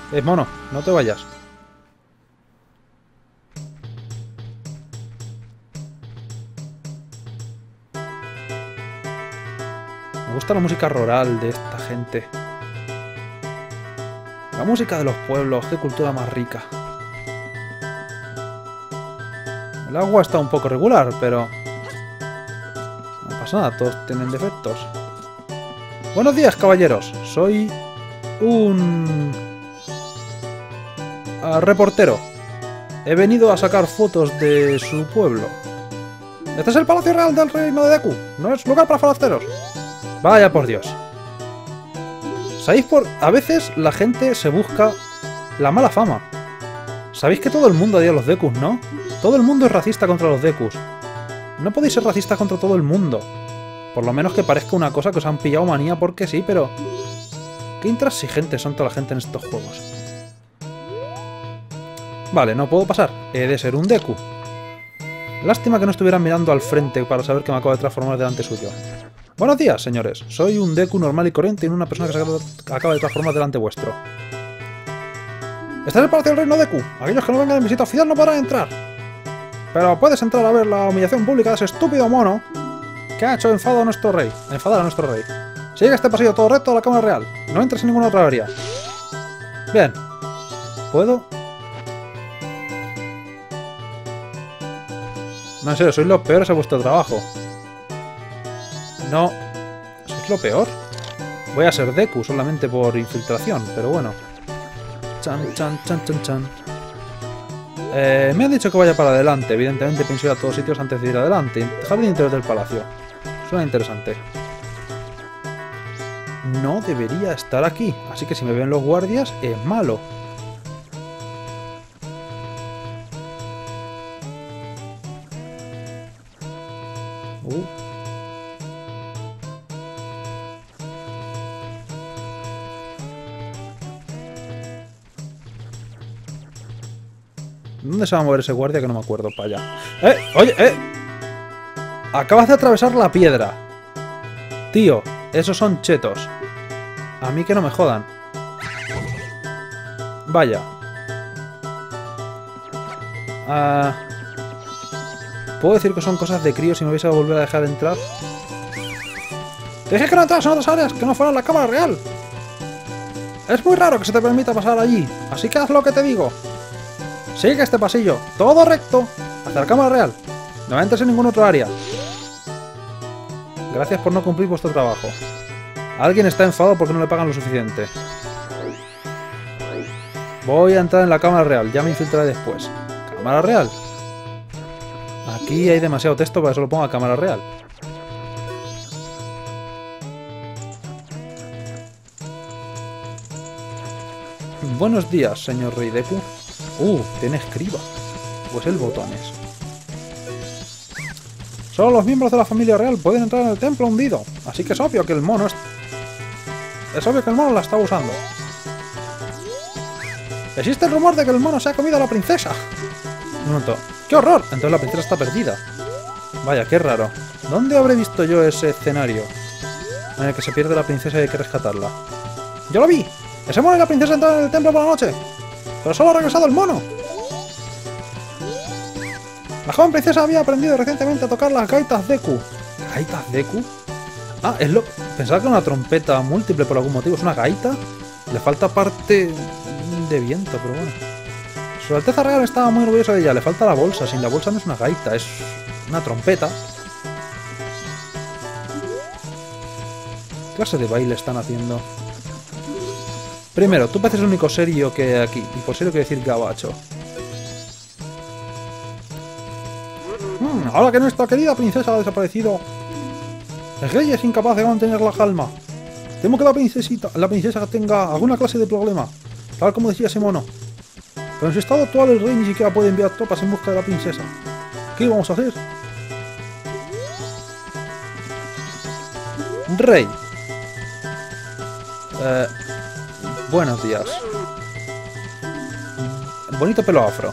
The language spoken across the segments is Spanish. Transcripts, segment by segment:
Mono, no te vayas. Me gusta la música rural de esta gente. La música de los pueblos, qué cultura más rica. El agua está un poco regular, pero... no pasa nada, todos tienen defectos. Buenos días, caballeros. Soy... un... reportero. He venido a sacar fotos de su pueblo. Este es el Palacio Real del Reino de Deku. No es lugar para forasteros. Vaya por Dios. ¿Sabéis por...? A veces la gente se busca la mala fama. Sabéis que todo el mundo odia a los Dekus, ¿no? Todo el mundo es racista contra los Dekus. No podéis ser racistas contra todo el mundo. Por lo menos que parezca una cosa que os han pillado manía porque sí, pero... qué intransigentes son toda la gente en estos juegos. Vale, no puedo pasar. He de ser un Deku. Lástima que no estuvieran mirando al frente para saber que me acabo de transformar delante suyo. Buenos días, señores. Soy un Deku normal y corriente y no una persona que se acaba de transformar delante vuestro. Este es el Palacio del Reino Deku. Aquellos que no vengan en visita oficial no podrán entrar. Pero puedes entrar a ver la humillación pública de ese estúpido mono que ha hecho enfadar a nuestro rey. Sigue este pasillo todo recto a la Cámara Real. No entres en ninguna otra área. Bien. ¿Puedo? No, en serio, sois los peores a vuestro trabajo. No. ¿Sois lo peor? Voy a ser Deku solamente por infiltración, pero bueno. Chan, chan, chan, chan, chan. Me han dicho que vaya para adelante. Evidentemente pienso ir a todos sitios antes de ir adelante. Jardín interior del palacio. Suena interesante. No debería estar aquí. Así que si me ven los guardias, es malo. ¿Dónde se va a mover ese guardia que no me acuerdo? Para allá. ¡Oye! Acabas de atravesar la piedra. Tío, esos son chetos. A mí que no me jodan. Vaya. ¿Puedo decir que son cosas de crío si me vais a volver a dejar entrar? Te dije que no entras en otras áreas que no fueran la Cámara Real. Es muy raro que se te permita pasar allí, así que haz lo que te digo. Sigue este pasillo, todo recto, hacia la Cámara Real. No entres en ninguna otra área. Gracias por no cumplir vuestro trabajo. Alguien está enfadado porque no le pagan lo suficiente. Voy a entrar en la Cámara Real, ya me infiltraré después. ¿Cámara Real? Aquí hay demasiado texto para que solo ponga Cámara Real. Buenos días, señor Rey Deku. Tiene escriba. Pues el botones. Solo los miembros de la familia real pueden entrar en el templo hundido. Así que es obvio que el mono es obvio que el mono la está usando. Existe el rumor de que el mono se ha comido a la princesa. Un momento. ¡Qué horror! Entonces la princesa está perdida. Vaya, qué raro. ¿Dónde habré visto yo ese escenario en el que se pierde la princesa y hay que rescatarla? ¡Yo lo vi! ¡Ese mono y la princesa entraron en el templo por la noche! ¡Pero solo ha regresado el mono! La joven princesa había aprendido recientemente a tocar las gaitas Deku. ¿Gaitas Deku? Ah, pensaba que era una trompeta múltiple por algún motivo. ¿Es una gaita? Le falta parte de viento, pero bueno. Su Alteza Real estaba muy orgullosa de ella. Le falta la bolsa. Sin la bolsa no es una gaita, es una trompeta. ¿Qué clase de baile están haciendo? Primero, tú pareces el único serio que hay aquí. Y por serio quiero decir gabacho. Ahora que nuestra querida princesa ha desaparecido, el rey es incapaz de mantener la calma. Temo que la princesa tenga alguna clase de problema, tal como decía ese mono. Pero en su estado actual el rey ni siquiera puede enviar tropas en busca de la princesa. ¿Qué vamos a hacer? Rey. Buenos días. Bonito pelo afro.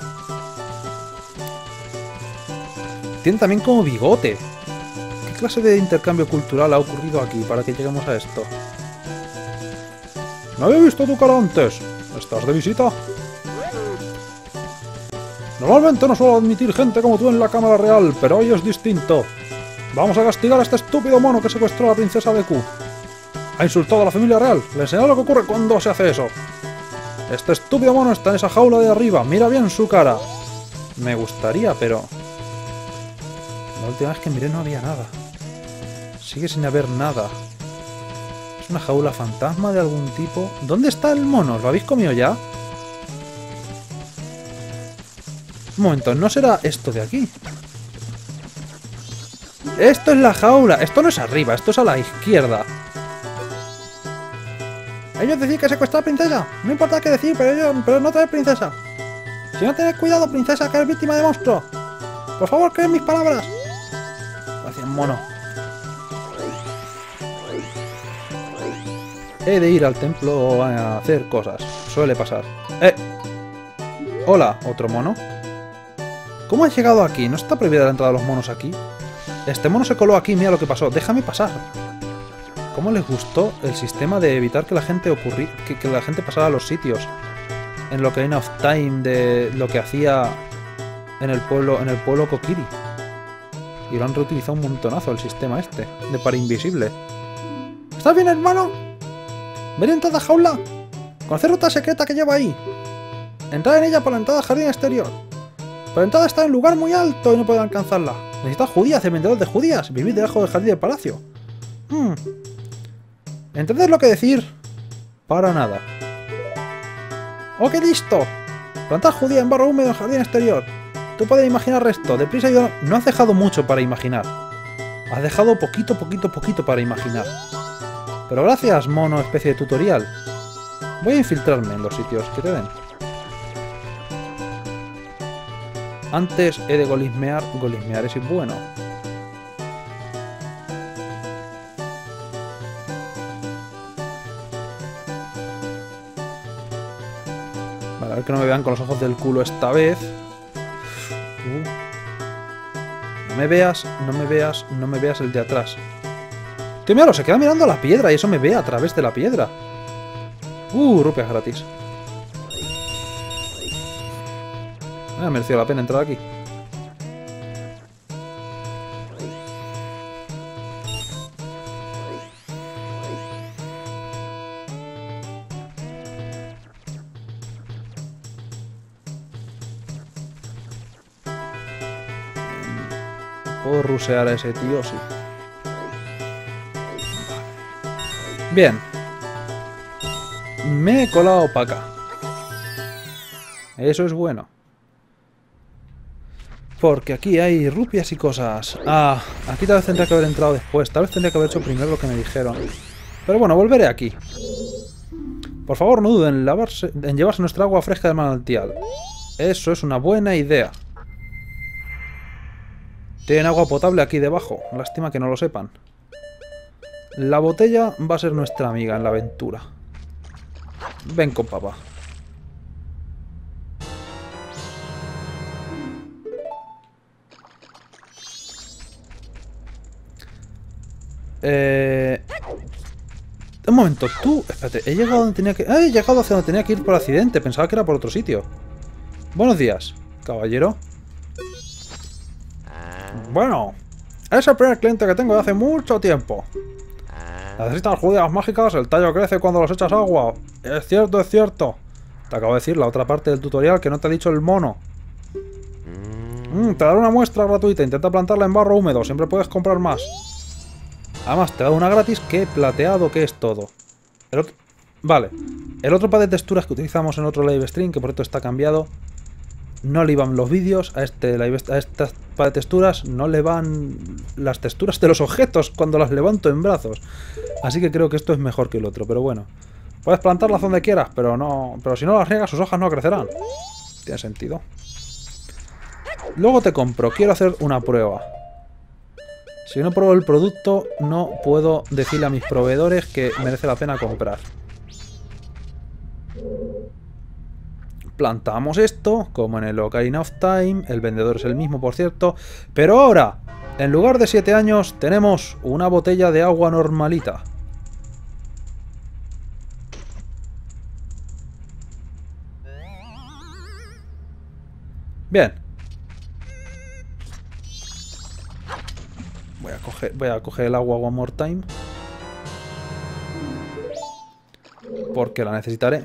Tiene también como bigote. ¿Qué clase de intercambio cultural ha ocurrido aquí para que lleguemos a esto? No había visto tu cara antes. ¿Estás de visita? Normalmente no suelo admitir gente como tú en la Cámara Real, pero hoy es distinto. Vamos a castigar a este estúpido mono que secuestró a la princesa Deku. Ha insultado a la familia real. Le enseñaré lo que ocurre cuando se hace eso. Este estúpido mono está en esa jaula de arriba. Mira bien su cara. Me gustaría, pero... La última vez que miré no había nada. Sigue sin haber nada. ¿Es una jaula fantasma de algún tipo? ¿Dónde está el mono? ¿Lo habéis comido ya? Un momento, ¿no será esto de aquí? Esto es la jaula. Esto no es arriba, esto es a la izquierda. Ellos decían que secuestró a la princesa. No importa qué decir, pero no traer princesa. Si no tenés cuidado, princesa, que eres víctima de monstruo. Por favor, creen mis palabras. Gracias, mono. He de ir al templo a hacer cosas. Suele pasar. Hola, ¿otro mono? ¿Cómo has llegado aquí? ¿No está prohibida la entrada de los monos aquí? Este mono se coló aquí, mira lo que pasó. Déjame pasar. ¿Cómo les gustó el sistema de evitar que la gente que la gente pasara a los sitios? En Ocarina of Time, de lo que hacía en el pueblo Kokiri. Y lo han reutilizado un montonazo el sistema este, de para invisible. ¿Estás bien, hermano? Ven en toda jaula. Conocer ruta secreta que lleva ahí. Entrar en ella por la entrada del jardín exterior. Pero la entrada está en un lugar muy alto y no pueden alcanzarla. Necesitas judías, cementerio de judías. Vivir debajo del jardín del palacio. ¿Entendés lo que decir? Para nada. ¡Ok, listo! Plantar judía en barro húmedo en jardín exterior. Tú puedes imaginar esto. Deprisa y no has dejado mucho para imaginar. Has dejado poquito para imaginar. Pero gracias, mono, especie de tutorial. Voy a infiltrarme en los sitios que te den. Antes he de golismear. Golismear es bueno. Vale, a ver que no me vean con los ojos del culo esta vez. No me veas el de atrás. Tío, míralo, se queda mirando a la piedra y eso me ve a través de la piedra. Rupias gratis. Me ha merecido la pena entrar aquí. ¿Puedo rusear a ese tío? Sí. Bien. Me he colado para acá. Eso es bueno. Porque aquí hay rupias y cosas. Aquí tal vez tendría que haber entrado después. Tal vez tendría que haber hecho primero lo que me dijeron. Pero bueno, volveré aquí. Por favor, no duden en llevarse nuestra agua fresca del manantial. Eso es una buena idea. Tienen agua potable aquí debajo. Lástima que no lo sepan. La botella va a ser nuestra amiga en la aventura. Ven con papá. Un momento, tú... Espérate, he llegado donde tenía que... he llegado hacia donde tenía que ir por accidente. Pensaba que era por otro sitio. Buenos días, caballero. Bueno, es el primer cliente que tengo de hace mucho tiempo. ¿Necesitas judías mágicas? El tallo crece cuando los echas agua. Es cierto, es cierto. Te acabo de decir la otra parte del tutorial que no te ha dicho el mono. Te daré una muestra gratuita. Intenta plantarla en barro húmedo. Siempre puedes comprar más. Además, te da una gratis que plateado que es todo. Vale. El otro par de texturas que utilizamos en otro live stream, que por cierto está cambiado, no le van los vídeos. A estas par de texturas no le van las texturas de los objetos cuando las levanto en brazos. Así que creo que esto es mejor que el otro. Pero bueno. Puedes plantarlas donde quieras, pero si no las riegas, sus hojas no crecerán. Tiene sentido. Luego te compro. Quiero hacer una prueba. Si no pruebo el producto, no puedo decirle a mis proveedores que merece la pena comprar. Plantamos esto, como en el Ocarina of Time. El vendedor es el mismo, por cierto. Pero ahora, en lugar de 7 años, tenemos una botella de agua normalita. Bien. Voy a coger el agua one more time. Porque la necesitaré.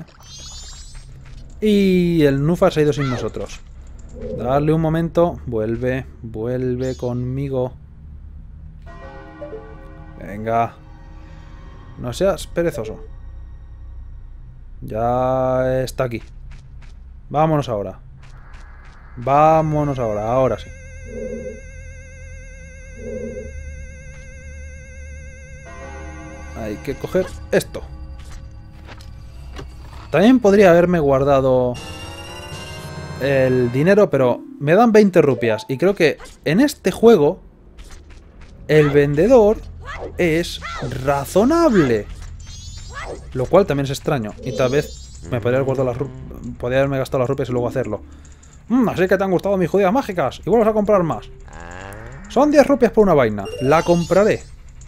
Y el Nufa se ha ido sin nosotros. Darle un momento. Vuelve conmigo. Venga. No seas perezoso. Ya está aquí. Vámonos ahora. Vámonos ahora. Ahora sí. Hay que coger esto. También podría haberme guardado el dinero, pero me dan 20 rupias. Y creo que en este juego el vendedor es razonable. Lo cual también es extraño. Y tal vez me podría haber guardado las podría haberme gastado las rupias y luego hacerlo. Así que te han gustado mis judías mágicas. Y vuelves a comprar más. Son 10 rupias por una vaina. La compraré.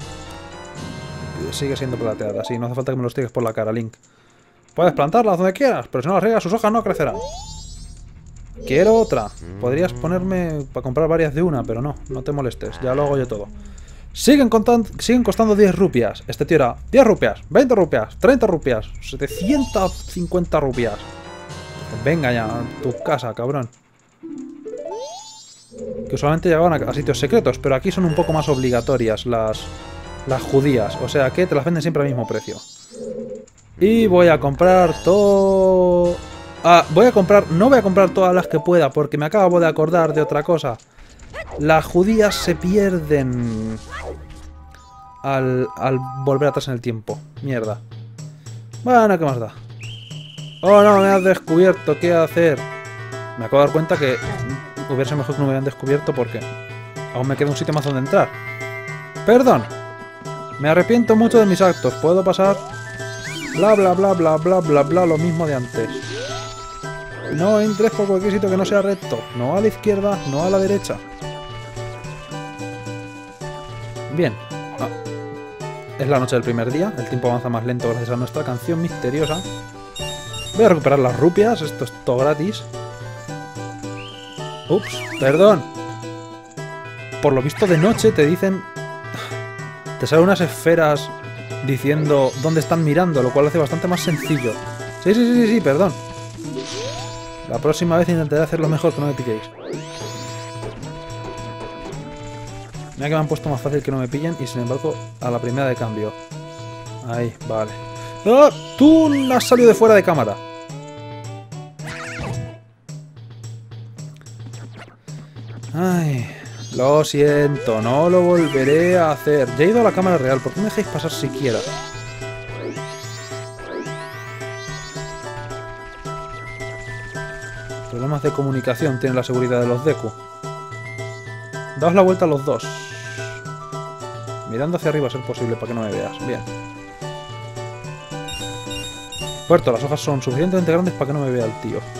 Sigue siendo plateada. Sí, no hace falta que me los tires por la cara, Link. Puedes plantarlas donde quieras, pero si no las riegas sus hojas no crecerán. Quiero otra. Podrías ponerme para comprar varias de una, pero no, no te molestes. Ya lo hago yo todo. Siguen costando 10 rupias. Este tío era 10 rupias, 20 rupias, 30 rupias, 750 rupias. Venga ya, a tu casa, cabrón. Que usualmente llegaban a sitios secretos, pero aquí son un poco más obligatorias las judías. O sea que te las venden siempre al mismo precio. Y voy a comprar todo... no voy a comprar todas las que pueda, porque me acabo de acordar de otra cosa. Las judías se pierden al volver atrás en el tiempo. Mierda. Bueno, ¿qué más da? Oh no, me has descubierto. ¿Qué hacer? Me acabo de dar cuenta que hubiera sido mejor que no me hubieran descubierto porque aún me queda un sitio más donde entrar. Perdón. Me arrepiento mucho de mis actos. ¿Puedo pasar? Bla bla bla bla bla bla bla, lo mismo de antes. No entres por cualquier sitio que no sea recto. No a la izquierda, no a la derecha. Bien. Es la noche del primer día. El tiempo avanza más lento gracias a nuestra canción misteriosa. Voy a recuperar las rupias. Esto es todo gratis. Ups, perdón. Por lo visto de noche te dicen... Te salen unas esferas diciendo dónde están mirando, lo cual lo hace bastante más sencillo. Sí, perdón. La próxima vez intentaré hacerlo mejor, que no me pilléis. Mira que me han puesto más fácil que no me pillen y sin embargo a la primera de cambio. Ahí, vale. ¡Ah! ¡Tú has salido de fuera de cámara! Ay, lo siento, no lo volveré a hacer. Ya he ido a la cámara real, ¿por qué me dejáis pasar siquiera? Problemas de comunicación tiene la seguridad de los Deku. Daos la vuelta a los dos. Mirando hacia arriba a ser posible para que no me veas. Bien. Puerto, las hojas son suficientemente grandes para que no me vea el tío.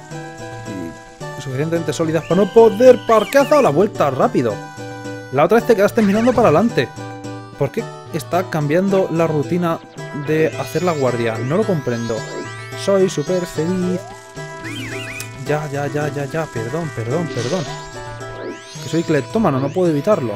Y suficientemente sólidas para no poder... ¿Por qué has dado la vuelta rápido? La otra vez te quedaste mirando para adelante. ¿Por qué está cambiando la rutina de hacer la guardia? No lo comprendo. Soy súper feliz. Ya. Perdón. Que soy cleptómano, no puedo evitarlo.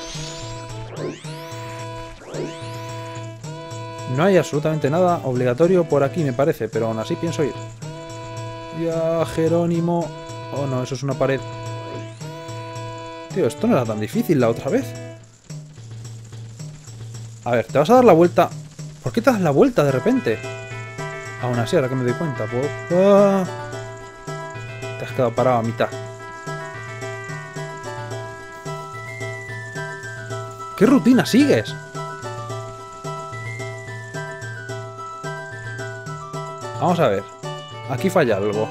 No hay absolutamente nada obligatorio por aquí, me parece, pero aún así pienso ir. Ya, Jerónimo. Oh, no, eso es una pared. Tío, esto no era tan difícil la otra vez. A ver, te vas a dar la vuelta. ¿Por qué te das la vuelta de repente? Aún así, ahora que me doy cuenta. Te has quedado parado a mitad. ¿Qué rutina sigues? Vamos a ver. Aquí falla algo.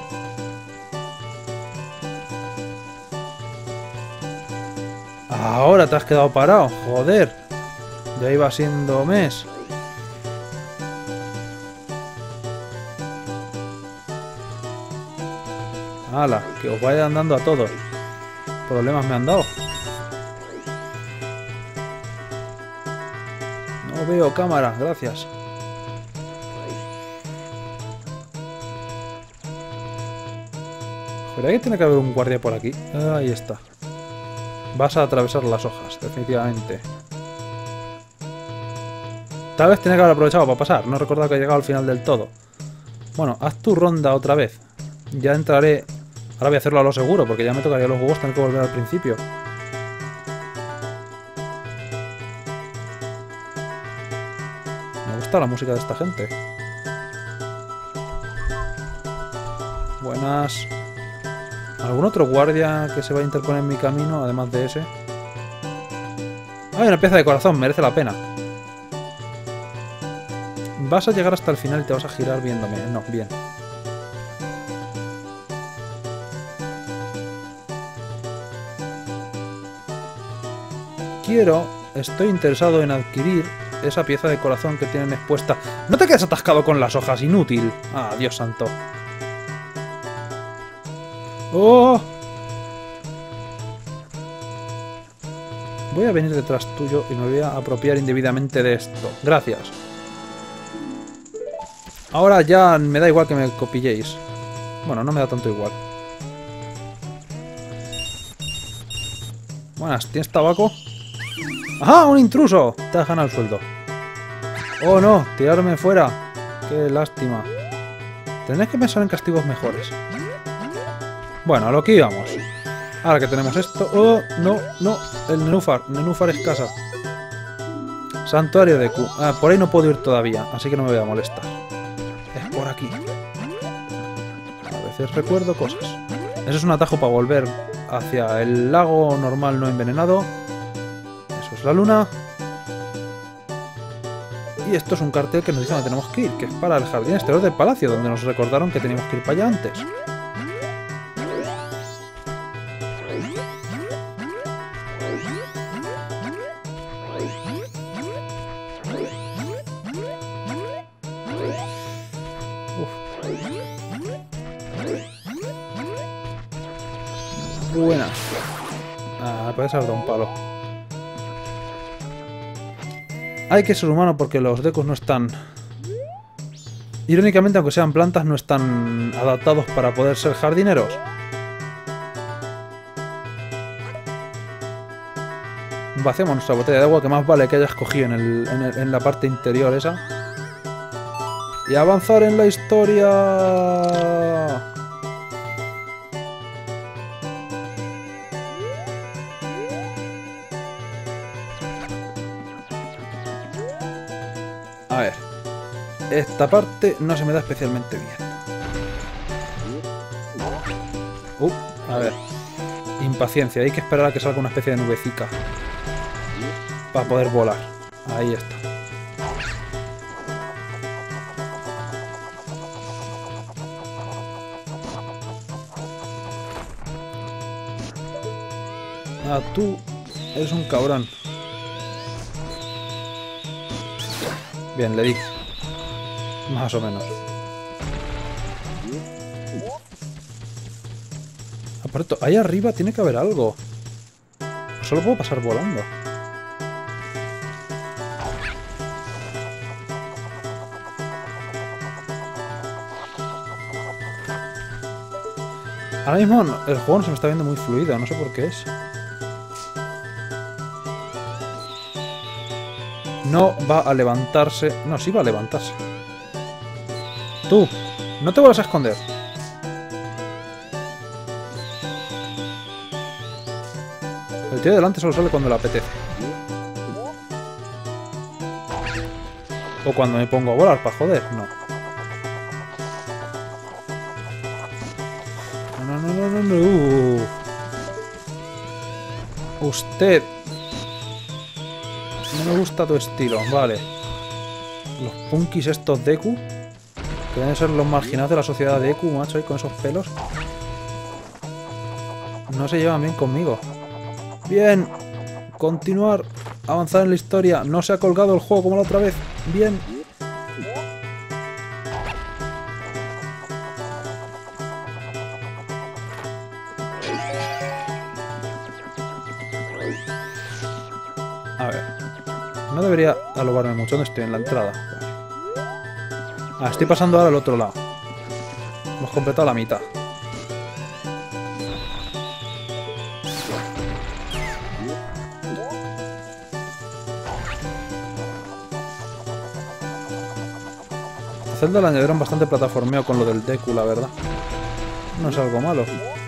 Ahora te has quedado parado. Joder. Ya iba siendo mes. ¡Hala! Que os vayan dando a todos. Problemas me han dado. No veo cámara, gracias. Pero ahí tiene que haber un guardia por aquí. Ahí está. Vas a atravesar las hojas, definitivamente. Tal vez tenía que haber aprovechado para pasar. No recordaba que he llegado al final del todo. Bueno, haz tu ronda otra vez. Ya entraré... Ahora voy a hacerlo a lo seguro, porque ya me tocaría los huevos tener que volver al principio. Me gusta la música de esta gente. Buenas. ¿Algún otro guardia que se va a interponer en mi camino, además de ese? Hay una pieza de corazón, merece la pena. Vas a llegar hasta el final y te vas a girar viéndome. No, bien. Estoy interesado en adquirir esa pieza de corazón que tienen expuesta. ¡No te quedes atascado con las hojas, inútil! ¡Ah, Dios santo! ¡Oh! Voy a venir detrás tuyo y me voy a apropiar indebidamente de esto. Gracias. Ahora ya me da igual que me copilléis. Bueno, no me da tanto igual. Buenas, ¿tienes tabaco? ¡Ajá! ¡Un intruso! Te has ganado el sueldo. ¡Oh, no! ¡Tirarme fuera! ¡Qué lástima! Tendré que pensar en castigos mejores. Bueno, a lo que íbamos. Ahora que tenemos esto... ¡Oh! ¡No! ¡No! El nenúfar. Nenúfar escasa. Santuario de Q. Ah, por ahí no puedo ir todavía, así que no me voy a molestar. Es por aquí. A veces recuerdo cosas. Eso es un atajo para volver hacia el lago normal no envenenado. La luna. Y esto es un cartel que nos dice dónde tenemos que ir, que es para el jardín exterior del palacio, donde nos recordaron que teníamos que ir para allá antes. Buenas. Ah, puede ser de un palo. Hay que ser humano porque los Dekus no están... Irónicamente, aunque sean plantas, no están adaptados para poder ser jardineros. Vaciamos nuestra botella de agua, que más vale que hayas cogido en la parte interior esa. Y avanzar en la historia... A ver, esta parte no se me da especialmente bien. A ver. Impaciencia, hay que esperar a que salga una especie de nubecica para poder volar. Ahí está. Ah, tú eres un cabrón. Bien, le di. Más o menos. Aparte, ahí arriba tiene que haber algo. Solo puedo pasar volando. Ahora mismo el juego no se me está viendo muy fluido, no sé por qué es. No va a levantarse. No, sí va a levantarse. Tú, no te vuelvas a esconder. El tío de delante solo sale cuando le apetece. O cuando me pongo a volar para joder, no. No. Usted. No me gusta tu estilo, vale. Los punkis estos Deku, que deben ser los marginados de la sociedad Deku, macho, ahí con esos pelos. No se llevan bien conmigo. Bien. Continuar. Avanzar en la historia. No se ha colgado el juego como la otra vez. Bien. A ver. No debería alobarme mucho. ¿Dónde estoy? En la entrada. Vale. Ah, estoy pasando ahora al otro lado. Hemos completado la mitad. Zelda le añadieron bastante plataformeo con lo del Deku, la verdad. No es algo malo.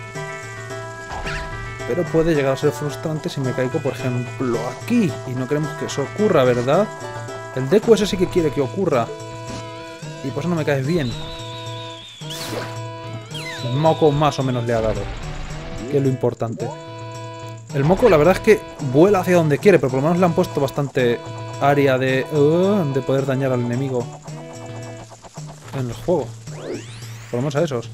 Pero puede llegar a ser frustrante si me caigo, por ejemplo, aquí. Y no queremos que eso ocurra, ¿verdad? El Deku ese sí que quiere que ocurra. Y por eso no me caes bien. El moco más o menos le ha dado. Que es lo importante. El moco, la verdad es que vuela hacia donde quiere, pero por lo menos le han puesto bastante área de poder dañar al enemigo en el juego. Por lo menos a esos.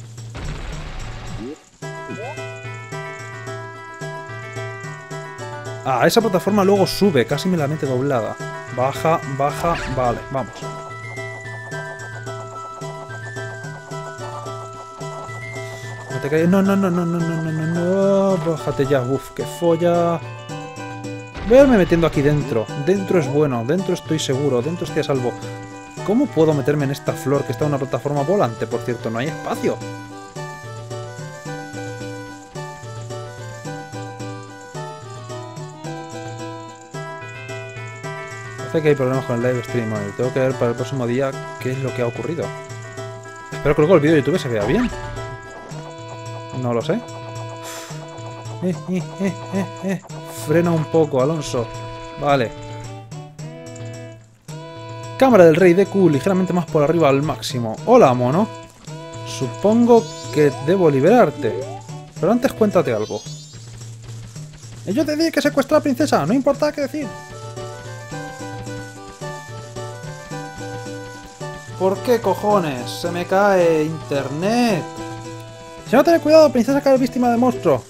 Ah, esa plataforma luego sube, casi me la mete doblada. Baja, baja, vale, vamos. No te caigas. No, no, no, no, no, no, no, no, no. Bájate ya, uff, que folla. Voy a irme metiendo aquí dentro. Dentro es bueno, dentro estoy seguro, dentro estoy a salvo. ¿Cómo puedo meterme en esta flor que está en una plataforma volante? Por cierto, no hay espacio. Parece que hay problemas con el live stream hoy. Tengo que ver para el próximo día qué es lo que ha ocurrido. Espero que luego el vídeo de YouTube se vea bien. No lo sé. Frena un poco, Alonso. Vale. Cámara del Rey Deku ligeramente más por arriba al máximo. Hola, mono. Supongo que debo liberarte. Pero antes cuéntate algo. Yo te dije que secuestré a la princesa. No importa qué decir. ¿Por qué cojones? Se me cae internet. Si no tenés cuidado, princesa cae víctima de monstruo.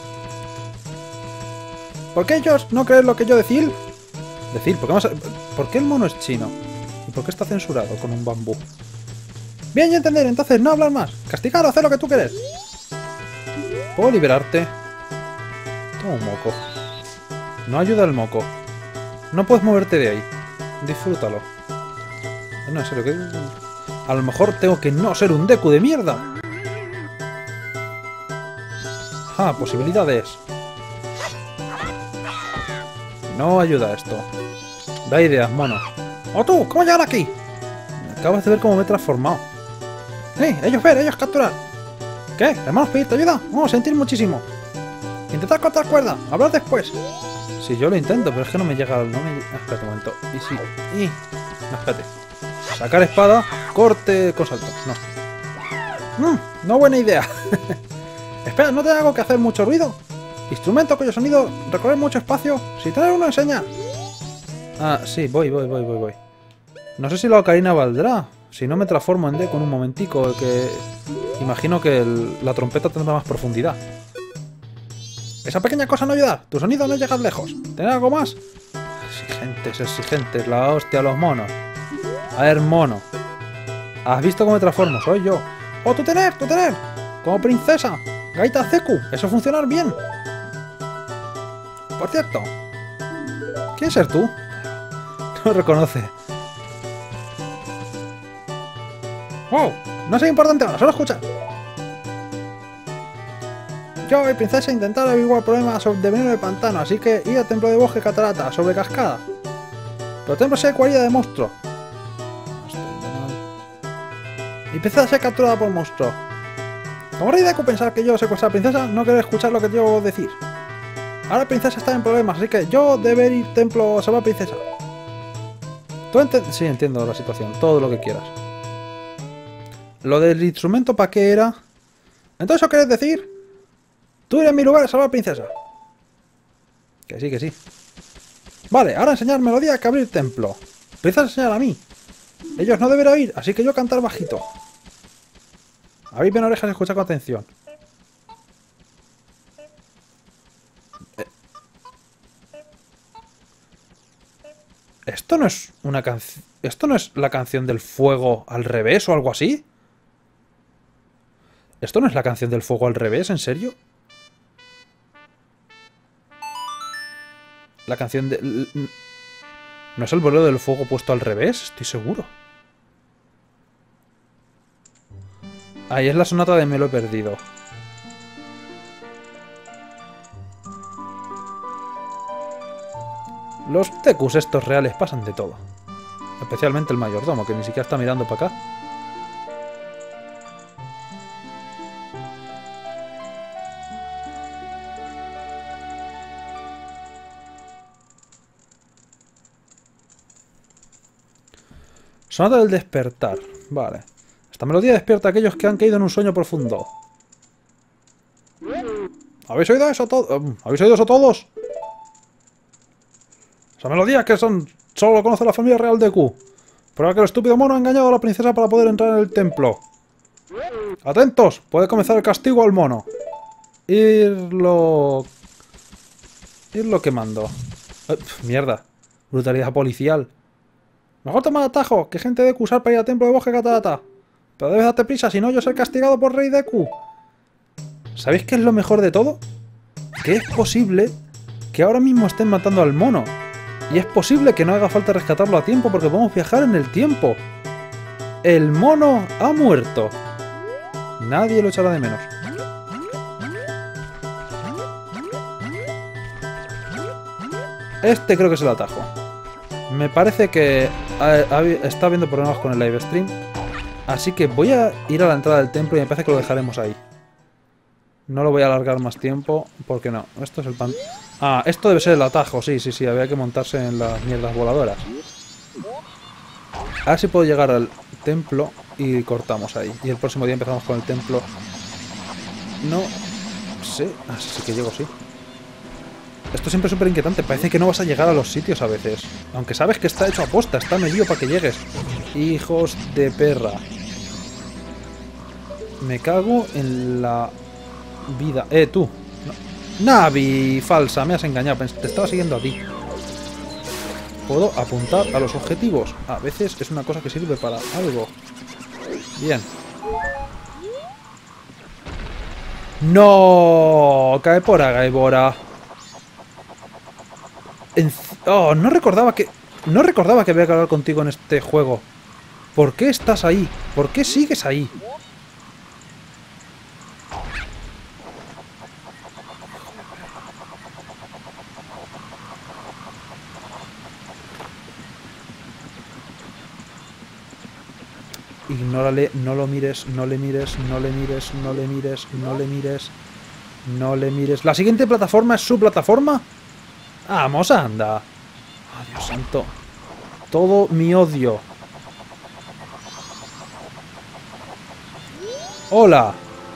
¿Por qué ellos no creen lo que yo decir? Decir, ¿por qué el mono es chino? ¿Y por qué está censurado con un bambú? Bien, y entender, entonces no hablar más. Castigar o hacer lo que tú quieres. ¿Puedo liberarte? Toma un moco. No ayuda el moco. No puedes moverte de ahí. Disfrútalo. No, en serio, que... A lo mejor tengo que no ser un Deku de mierda. Ah, posibilidades. No ayuda esto. Da ideas, mono. ¡Oh, tú! ¿Cómo llegar aquí? Acabas de ver cómo me he transformado. ¡Sí! Ellos ver, ellos capturar. ¿Qué? ¿Hermanos pedirte ayuda? Vamos a sentir muchísimo. Intentar cortar cuerda. Hablar después. Sí, yo lo intento, pero es que no me llega... No me... Espera un momento. Y sí... No, espérate. Sacar espada. Corte con salto. No. No buena idea. Espera, ¿no te hago que hacer mucho ruido? Instrumento cuyo sonido recorre mucho espacio. Si tener uno enseña. Ah, sí, voy. No sé si la ocarina valdrá. Si no me transformo en Deku en un momentico, que... Imagino que la trompeta tendrá más profundidad. Esa pequeña cosa no ayuda. Tu sonido no llega lejos. ¿Tener algo más? Exigentes. La hostia, los monos. A ver, mono. ¿Has visto cómo me transformo? Soy yo. ¡Oh, tú tener! Como princesa. Gaita Deku. Eso funcionar bien. Por cierto. ¿Quién ser tú? No reconoce. ¡Wow! No es importante ahora, solo escucha. Yo y princesa intentaron averiguar problemas de veneno de pantano, así que ir al templo de bosque catarata, sobre cascada. Pero el templo se cuarida de monstruo. Y princesa ser capturada por monstruo. Como rey Deku pensar que yo secuestré a la princesa, no quiero escuchar lo que yo decir. Ahora la princesa está en problemas, así que yo deber ir al templo a salvar a la princesa. Sí, entiendo la situación, todo lo que quieras. Lo del instrumento, ¿para qué era? ¿Entonces eso querés decir? Tú irás en mi lugar a salvar a la princesa. Que sí. Vale, ahora enseñar melodía que abrir templo. Princesa enseñar a mí. Ellos no deben oír, así que yo cantar bajito. Abrid bien orejas y escuchad con atención. ¿Esto no es una canción? ¿Esto no es la canción del fuego al revés o algo así? ¿Esto no es la canción del fuego al revés? ¿En serio? La canción de... ¿No es el bolero del fuego puesto al revés? Estoy seguro. Ahí es la sonata de Me lo he perdido. Los Dekus estos reales pasan de todo. Especialmente el mayordomo, que ni siquiera está mirando para acá. Sonata del despertar. Vale. Esta melodía despierta a aquellos que han caído en un sueño profundo. ¿Habéis oído eso ¿Habéis oído eso todos? Esa melodía que solo lo conoce la familia real de Q. Prueba que el estúpido mono ha engañado a la princesa para poder entrar en el templo. ¡Atentos! Puede comenzar el castigo al mono. Irlo quemando. Mierda. Brutalidad policial. Mejor tomar atajo, que gente de Q usar para ir al templo de Bosque Catarata. Pero debes darte prisa, si no yo ser castigado por Rey Deku. ¿Sabéis qué es lo mejor de todo? Que es posible que ahora mismo estén matando al mono. Y es posible que no haga falta rescatarlo a tiempo porque podemos viajar en el tiempo. El mono ha muerto. Nadie lo echará de menos. Este creo que es el atajo. Me parece que está habiendo problemas con el live stream. Así que voy a ir a la entrada del templo y me parece que lo dejaremos ahí. No lo voy a alargar más tiempo, porque no. Esto es el pan... Ah, esto debe ser el atajo, sí, había que montarse en las mierdas voladoras. A ver si puedo llegar al templo y cortamos ahí. Y el próximo día empezamos con el templo. No sé, sí que llego, sí. Esto siempre es súper inquietante, parece que no vas a llegar a los sitios a veces. Aunque sabes que está hecho a posta, está medido para que llegues. Hijos de perra. Me cago en la vida. Tú. No. Navi falsa, me has engañado. Te estaba siguiendo a ti. Puedo apuntar a los objetivos. A veces es una cosa que sirve para algo. Bien. ¡No! Cae por Agaibora. Oh, no recordaba que había que hablar contigo en este juego. ¿Por qué estás ahí? ¿Por qué sigues ahí? Ignórale, no lo mires, no le mires, no le mires, no le mires, no le mires, no le mires. ¿La siguiente plataforma es su plataforma? ¡Vamos, anda! ¡Oh, Dios santo! Todo mi odio. ¡Hola!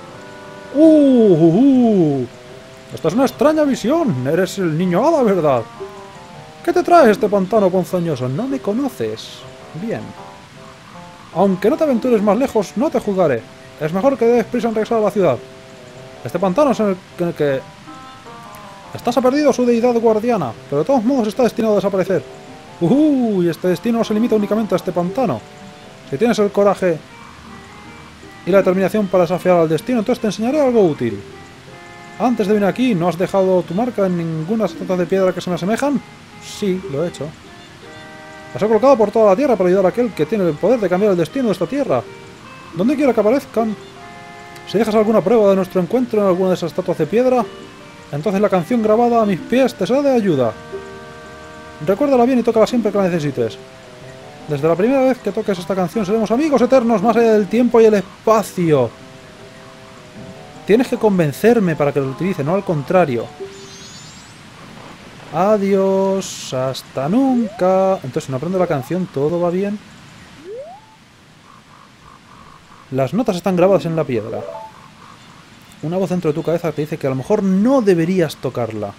Esta es una extraña visión. Eres el niño hada, ¿verdad? ¿Qué te trae este pantano ponzoñoso? No me conoces. Bien. Aunque no te aventures más lejos, no te juzgaré. Es mejor que des prisa en regresar a la ciudad. Este pantano es en el que... Estás ha perdido su deidad guardiana, pero de todos modos está destinado a desaparecer. Y este destino no se limita únicamente a este pantano. Si tienes el coraje y la determinación para desafiar al destino, entonces te enseñaré algo útil. Antes de venir aquí, ¿no has dejado tu marca en ninguna estatua de piedra que se me asemejan? Sí, lo he hecho. Las he colocado por toda la tierra para ayudar a aquel que tiene el poder de cambiar el destino de esta tierra. Donde quiera que aparezcan. Si dejas alguna prueba de nuestro encuentro en alguna de esas estatuas de piedra, entonces la canción grabada a mis pies te será de ayuda. Recuérdala bien y tócala siempre que la necesites. Desde la primera vez que toques esta canción seremos amigos eternos más allá del tiempo y el espacio. Tienes que convencerme para que lo utilice, no al contrario. Adiós, hasta nunca. Entonces, si no aprendo la canción, ¿todo va bien? Las notas están grabadas en la piedra. Una voz dentro de tu cabeza te dice que a lo mejor no deberías tocarla.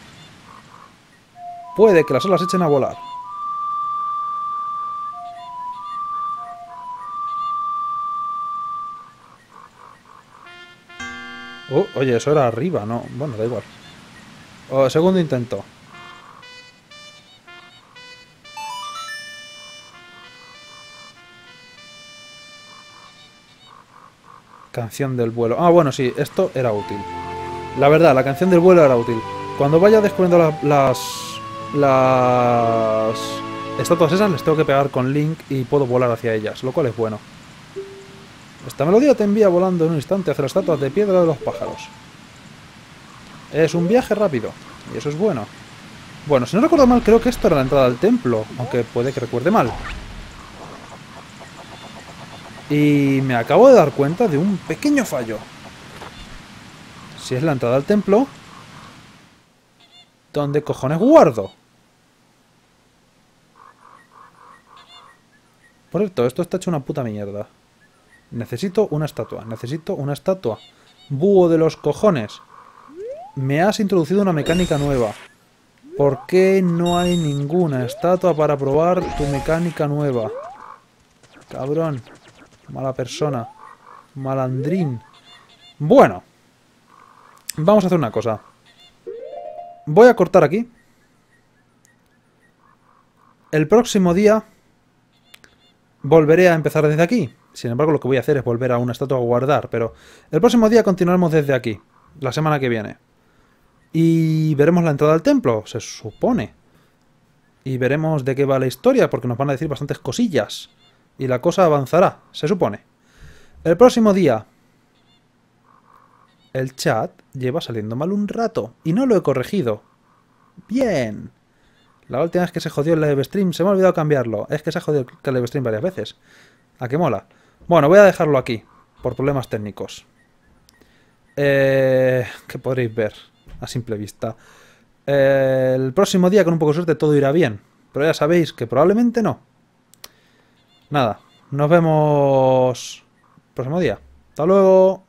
Puede que las olas echen a volar. Oye, eso era arriba, ¿no? Bueno, da igual. Segundo intento. Canción del vuelo. Ah, bueno, sí, esto era útil. La verdad, la canción del vuelo era útil. Cuando vaya descubriendo las estatuas esas, les tengo que pegar con Link y puedo volar hacia ellas, lo cual es bueno. Esta melodía te envía volando en un instante hacia las estatuas de piedra de los pájaros. Es un viaje rápido, y eso es bueno. Bueno, si no recuerdo mal, creo que esto era la entrada al templo, aunque puede que recuerde mal. Y me acabo de dar cuenta de un pequeño fallo. Si es la entrada al templo, ¿dónde cojones guardo? Por cierto, esto está hecho una puta mierda. Necesito una estatua. Necesito una estatua. Búho de los cojones. Me has introducido una mecánica nueva. ¿Por qué no hay ninguna estatua para probar tu mecánica nueva? Cabrón. Mala persona. Malandrín. Bueno. Vamos a hacer una cosa. Voy a cortar aquí. El próximo día volveré a empezar desde aquí. Sin embargo, lo que voy a hacer es volver a una estatua a guardar. Pero el próximo día continuaremos desde aquí. La semana que viene. Y veremos la entrada al templo, se supone. Y veremos de qué va la historia, porque nos van a decir bastantes cosillas. Y la cosa avanzará, se supone. El próximo día... El chat lleva saliendo mal un rato. Y no lo he corregido. Bien. La última vez que se jodió el live stream, se me ha olvidado cambiarlo. Es que se ha jodido el live stream varias veces. ¿A qué mola? Bueno, voy a dejarlo aquí, por problemas técnicos. Que podréis ver a simple vista. El próximo día, con un poco de suerte, todo irá bien. Pero ya sabéis que probablemente no. Nada, nos vemos el próximo día. Hasta luego.